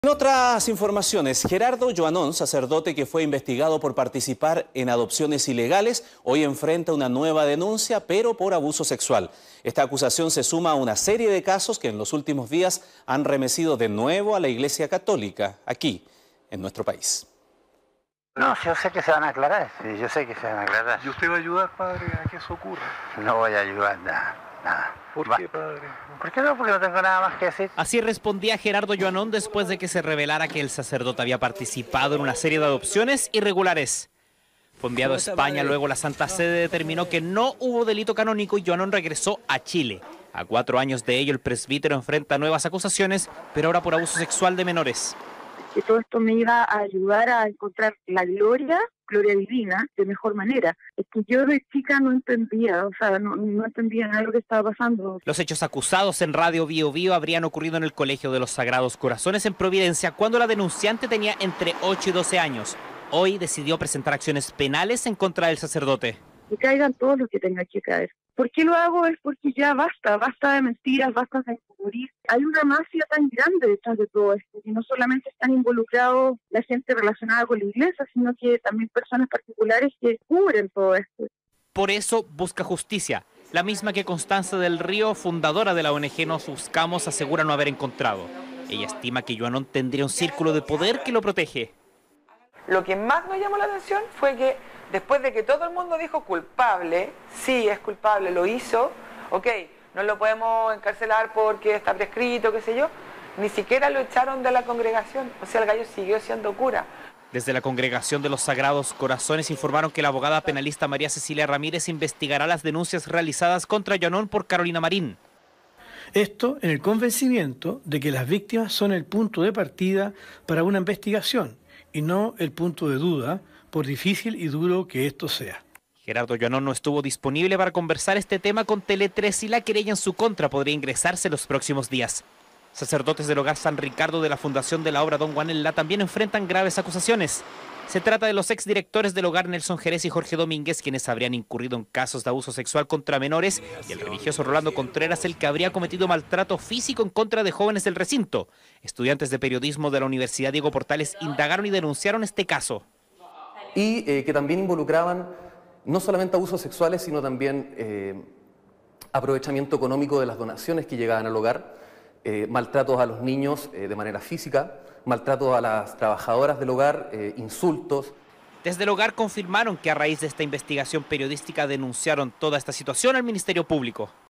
En otras informaciones, Gerardo Joanón, sacerdote que fue investigado por participar en adopciones ilegales, hoy enfrenta una nueva denuncia, pero por abuso sexual. Esta acusación se suma a una serie de casos que en los últimos días han remecido de nuevo a la Iglesia Católica, aquí, en nuestro país. No, yo sé que se van a aclarar, sí, yo sé que se van a aclarar. ¿Y usted va a ayudar, padre, a que eso ocurra? No voy a ayudar nada. ¿Por qué, padre? ¿Por qué no? Porque no tengo nada más que decir. Así respondía Gerardo Joanón después de que se revelara que el sacerdote había participado en una serie de adopciones irregulares. Fue enviado a España, luego la Santa Sede determinó que no hubo delito canónico y Joanón regresó a Chile. A 4 años de ello, el presbítero enfrenta nuevas acusaciones, pero ahora por abuso sexual de menores. Que todo esto me iba a ayudar a encontrar la gloria divina, de mejor manera. Es que yo de chica no entendía, no entendía nada de lo que estaba pasando. Los hechos acusados en Radio Bio Bio habrían ocurrido en el Colegio de los Sagrados Corazones en Providencia, cuando la denunciante tenía entre 8 y 12 años. Hoy decidió presentar acciones penales en contra del sacerdote. Que caigan todos los que tengan que caer. ¿Por qué lo hago? Es porque ya basta de mentiras, basta de encubrir. Hay una mafia tan grande detrás de todo esto, y no solamente están involucrados la gente relacionada con la iglesia, sino que también personas particulares que cubren todo esto. Por eso busca justicia, la misma que Constanza del Río, fundadora de la ONG Nos Buscamos, asegura no haber encontrado. Ella estima que Joanón tendría un círculo de poder que lo protege. Lo que más nos llamó la atención fue que después de que todo el mundo dijo culpable, sí es culpable, lo hizo, ok, no lo podemos encarcelar porque está prescrito, qué sé yo, ni siquiera lo echaron de la congregación, o sea, el gallo siguió siendo cura. Desde la Congregación de los Sagrados Corazones informaron que la abogada penalista María Cecilia Ramírez investigará las denuncias realizadas contra Joanón por Carolina Marín. Esto en el convencimiento de que las víctimas son el punto de partida para una investigación y no el punto de duda, por difícil y duro que esto sea. Gerardo Joanón no estuvo disponible para conversar este tema con Tele 3 y la querella en su contra podría ingresarse los próximos días. Sacerdotes del Hogar San Ricardo de la Fundación de la Obra Don Juanella también enfrentan graves acusaciones. Se trata de los exdirectores del hogar Nelson Jerez y Jorge Domínguez, quienes habrían incurrido en casos de abuso sexual contra menores, y el religioso Rolando Contreras, el que habría cometido maltrato físico en contra de jóvenes del recinto. Estudiantes de periodismo de la Universidad Diego Portales indagaron y denunciaron este caso. Y que también involucraban no solamente abusos sexuales, sino también aprovechamiento económico de las donaciones que llegaban al hogar, maltratos a los niños de manera física, maltratos a las trabajadoras del hogar, insultos. Desde el hogar confirmaron que a raíz de esta investigación periodística denunciaron toda esta situación al Ministerio Público.